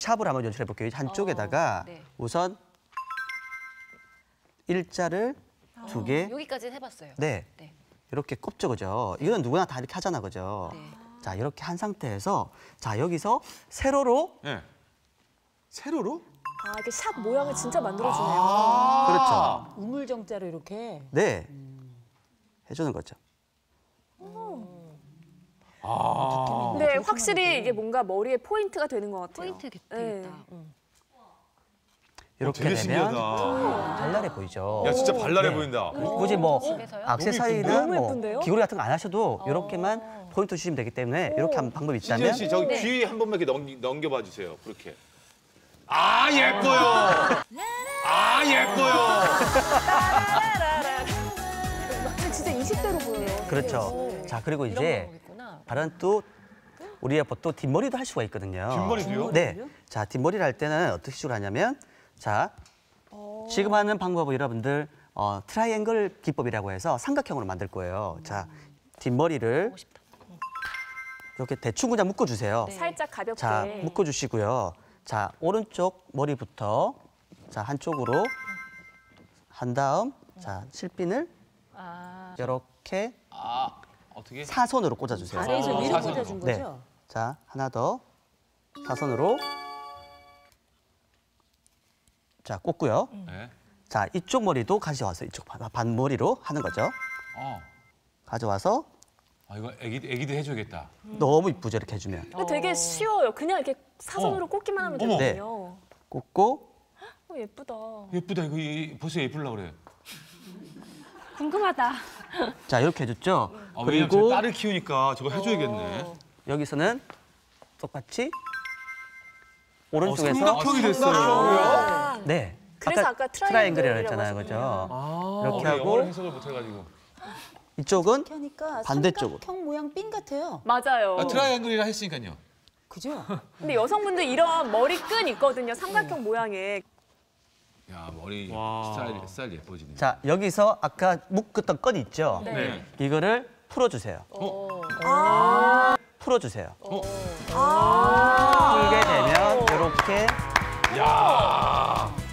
샵을 한번 연출해 볼게요. 한쪽에다가 우선 일자를 2개. 여기까지는 해봤어요. 네. 이렇게 꼽죠, 그죠? 이건 누구나 다 이렇게 하잖아, 그죠? 자, 이렇게 한 상태에서 자, 여기서 세로로. 네. 세로로? 아, 이게 샵 모양을 진짜 만들어주네요. 그렇죠. 우물정자로 이렇게. 네. 해주는 거죠. 네, 확실히 이게 뭔가 머리에 포인트가 되는 것 같아요. 포인트 되겠다. 이렇게 되게 되면 신기하다. 발랄해 보이죠. 야, 진짜 발랄해 네. 보인다. 굳이 뭐 액세서리나 너무 뭐 예쁜데요? 귀걸이 같은 거 안 하셔도 이렇게만 포인트 주시면 되기 때문에 이렇게 하는 방법이 신지현 있다면 씨, 저기 귀 한 번만 이렇게 넘겨봐 주세요. 그렇게. 아, 예뻐요. 아, 예뻐요. 진짜 20대로 보여요. 그렇죠. 자, 그리고 이제 다른 또 우리가 보통 뒷머리도 할 수가 있거든요. 뒷머리도요? 네. 자, 뒷머리를 할 때는 어떻게 식으로 하냐면 자, 지금 하는 방법은 여러분들 트라이앵글 기법이라고 해서 삼각형으로 만들 거예요. 자, 뒷머리를 이렇게 대충 그냥 묶어주세요. 살짝 가볍게. 자, 묶어주시고요. 자, 오른쪽 머리부터 자, 한쪽으로 한 다음 자, 실핀을 이렇게 어떻게? 사선으로 꽂아주세요. 아래에서 위로 사선으로. 꽂아준 네. 거죠? 자, 하나 더 사선으로 자, 꽂고요. 네. 자, 이쪽 머리도 가져와서 이쪽 반머리로 하는 거죠. 가져와서 아, 이거 애기도 해줘야겠다. 너무 이쁘죠, 이렇게 해주면. 근데 되게 쉬워요. 그냥 이렇게 사선으로 꽂기만 하면 어머. 되거든요. 꽂고 예쁘다. 예쁘다. 이거 벌써 예쁘려고 그래. 궁금하다. 자, 이렇게 해줬죠. 아, 왜냐면 그리고 제가 딸을 키우니까 저거 해줘야겠네. 여기서는 똑같이 오른쪽에서 삼각형이 됐어요. 네. 그래서 아까 트라이앵글이라고 트라이앵글이라고 했잖아요, 그죠? 이렇게 영어를 하고 해석을 못해가지고. 이쪽은 하니까 반대쪽으로. 삼각형 모양 핀 같아요. 맞아요. 트라이앵글이라 했으니까요. 그죠? 근데 여성분들 이런 머리끈 있거든요. 삼각형 모양의. 야, 머리 스타일 예뻐지네. 자, 여기서 아까 묶었던 건 있죠? 네. 이거를 풀어주세요. 풀어주세요. 풀게 되면 이렇게 야.